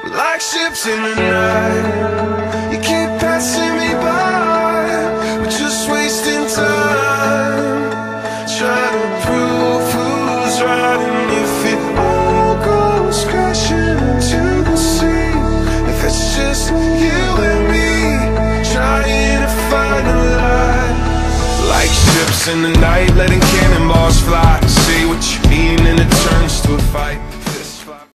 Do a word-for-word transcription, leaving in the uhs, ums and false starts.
like ships in the night. You keep passing me by, we're just wasting time, trying to prove who's right. And if it all goes crashing into the sea, if it's just you and me, trying to find a light, like ships in the night, letting cannonballs fly. Say what you mean and it turns to a fight.